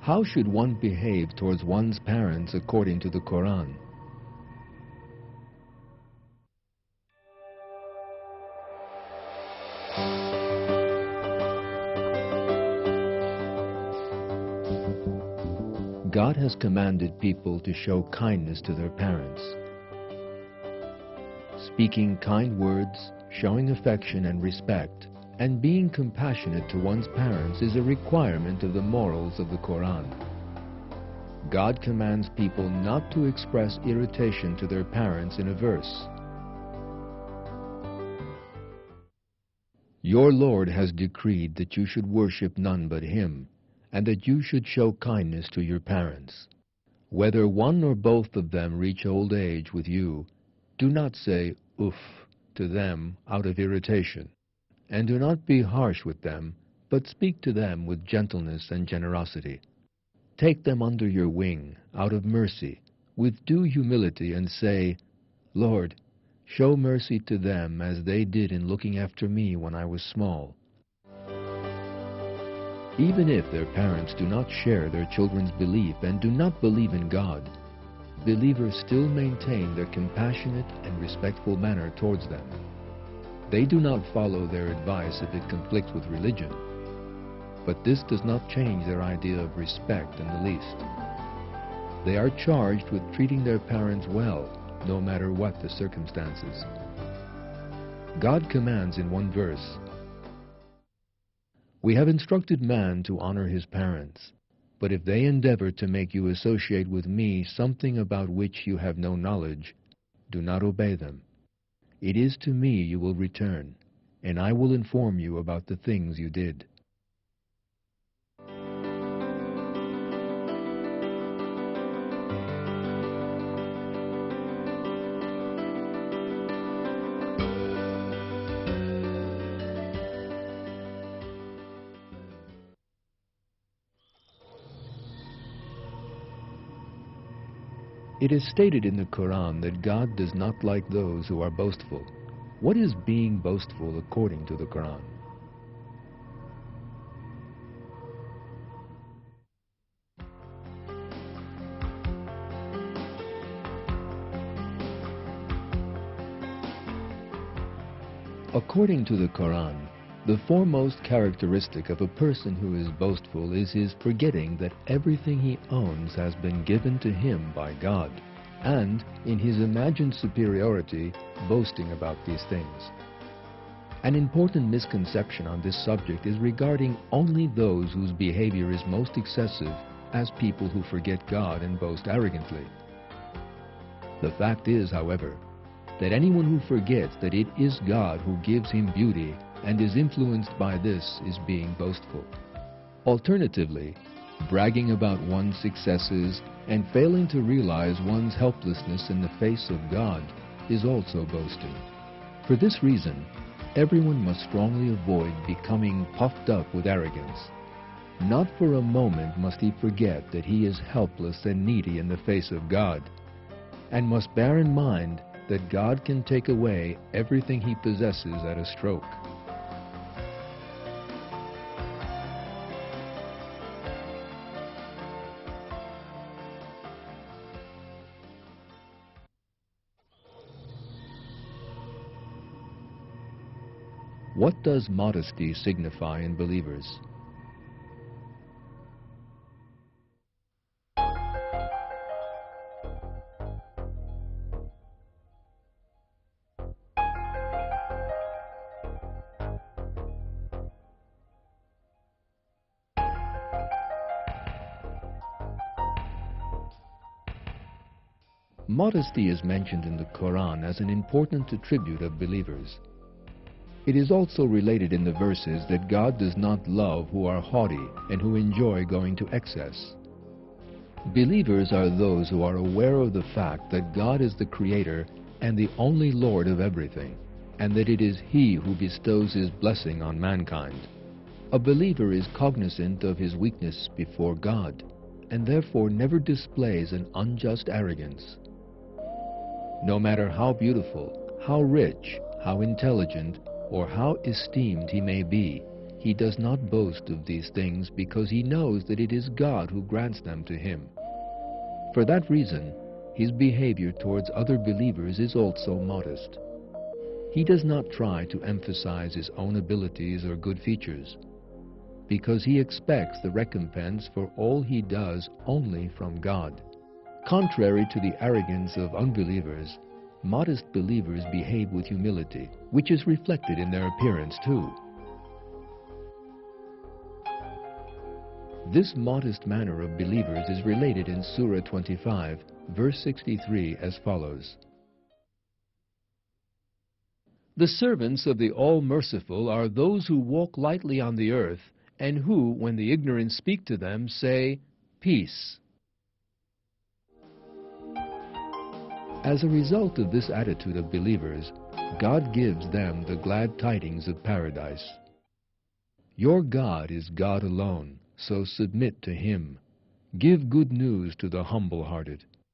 How should one behave towards one's parents according to the Qur'an? God has commanded people to show kindness to their parents. Speaking kind words, showing affection and respect, and being compassionate to one's parents is a requirement of the morals of the Qur'an. God commands people not to express irritation to their parents in a verse. Your Lord has decreed that you should worship none but Him, and that you should show kindness to your parents. Whether one or both of them reach old age with you, do not say "oof" to them out of irritation, and do not be harsh with them, but speak to them with gentleness and generosity. Take them under your wing, out of mercy, with due humility, and say, "Lord, show mercy to them as they did in looking after me when I was small." Even if their parents do not share their children's belief and do not believe in God, believers still maintain their compassionate and respectful manner towards them. They do not follow their advice if it conflicts with religion, but this does not change their idea of respect in the least. They are charged with treating their parents well, no matter what the circumstances. God commands in one verse, "We have instructed man to honor his parents, but if they endeavor to make you associate with me something about which you have no knowledge, do not obey them. It is to me you will return, and I will inform you about the things you did." It is stated in the Qur'an that God does not like those who are boastful. What is being boastful according to the Qur'an? According to the Qur'an, the foremost characteristic of a person who is boastful is his forgetting that everything he owns has been given to him by God, and in his imagined superiority, boasting about these things. An important misconception on this subject is regarding only those whose behavior is most excessive as people who forget God and boast arrogantly. The fact is, however, that anyone who forgets that it is God who gives him beauty and is influenced by this is being boastful. Alternatively, bragging about one's successes and failing to realize one's helplessness in the face of God is also boasting. For this reason, everyone must strongly avoid becoming puffed up with arrogance. Not for a moment must he forget that he is helpless and needy in the face of God, and must bear in mind that God can take away everything he possesses at a stroke. What does modesty signify in believers? Modesty is mentioned in the Qur'an as an important attribute of believers. It is also related in the verses that God does not love who are haughty and who enjoy going to excess. Believers are those who are aware of the fact that God is the Creator and the only Lord of everything, and that it is He who bestows His blessing on mankind. A believer is cognizant of his weakness before God, and therefore never displays an unjust arrogance. No matter how beautiful, how rich, how intelligent, or how esteemed he may be, He does not boast of these things because he knows that it is God who grants them to him. For that reason, his behavior towards other believers is also modest. He does not try to emphasize his own abilities or good features, because he expects the recompense for all he does only from God. Contrary to the arrogance of unbelievers, modest believers behave with humility, which is reflected in their appearance too. This modest manner of believers is related in Surah 25, verse 63 as follows. The servants of the All-Merciful are those who walk lightly on the earth, and who, when the ignorant speak to them, say, Peace. As a result of this attitude of believers, God gives them the glad tidings of paradise. Your God is God alone, so submit to Him. Give good news to the humble-hearted.